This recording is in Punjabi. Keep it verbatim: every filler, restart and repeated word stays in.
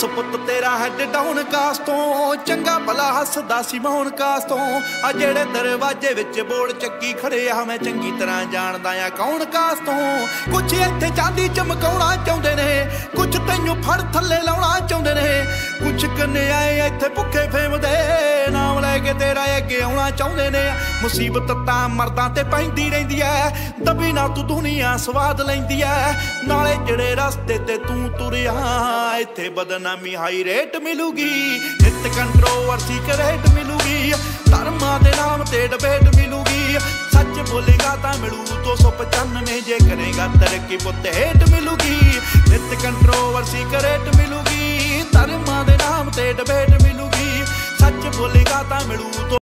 ਸੋ ਪੁੱਤ ਤੇਰਾ ਹੈਡ ਡਾਊਨ ਕਾਸਟ ਤੋਂ ਚੰਗਾ ਭਲਾ ਹੱਸਦਾ ਸੀ ਮੌਨ ਕਾਸਟ ਤੋਂ ਆ ਜਿਹੜੇ ਦਰਵਾਜ਼ੇ ਵਿੱਚ ਬੋਰਡ ਚੱਕੀ ਖੜੇ ਆ ਮੈਂ ਚੰਗੀ ਤਰ੍ਹਾਂ ਜਾਣਦਾ ਆ ਕੌਣ ਕਾਸਟ ਤੋਂ ਕੁਛ ਇੱਥੇ ਚਾਂਦੀ ਚਮਕਾਉਣਾ ਚਾਹੁੰਦੇ ਨੇ ਕੁਛ ਤੈਨੂੰ ਫੜ ਥੱਲੇ ਲਾਉਣਾ ਚਾਹੁੰਦੇ ਨੇ ਕੁਛ ਕਨਿਆਏ ਇੱਥੇ ਭੁੱਖੇ ਫੇਮਦੇ ਨਾਮ ਲੈ ਕੇ ਤੇਰਾ ਅੱਗੇ ਆਉਣਾ ਚਾਹੁੰਦੇ ਨੇ ਮੁਸੀਬਤ ਤਾਂ ਮਰਦਾਂ ਤੇ ਪੈਂਦੀ ਰਹਿੰਦੀ ਐ ਦਬੀ ਨਾ ਤੂੰ ਦੁਨੀਆ ਸਵਾਦ ਲੈਂਦੀ ਐ ਨਾਲੇ ਜਿਹੜੇ ਰਸਤੇ ਤੇ ਤੂੰ ਤੁਰਿਆ ਇੱਥੇ ਬਦਨਾਮੀ ਹਾਈ ਰੇਟ ਮਿਲੂਗੀ ਨਿਤ ਕੰਟਰੋਵਰਸੀ ਕਰੇਟ ਮਿਲੂਗੀ ਧਰਮਾਂ ਦੇ ਨਾਮ ਤੇ ਡਿਬੇਟ ਮਿਲੂਗੀ ਸੱਚ ਬੋਲੇਗਾ ਤਾਂ ਮਿਲੂ ਦੋ ਸੌ ਪਚਾਨਵੇਂ ਜੇ ਕਰੇਗਾ ਤਰੱਕੀ ਪੁੱਤ ਹੇਟ ਮਿਲੂਗੀ ਨਿਤ ਕੰਟਰੋਵਰਸੀ ਕਰੇਟ ਮਿਲੂਗੀ ਧਰਮਾਂ ਦੇ ਨਾਮ ਤੇ ਡਿਬੇਟ ਮਿਲੂਗੀ ਸੱਚ ਬੋਲੇਗਾ ਤਾਂ ਮਿਲੂ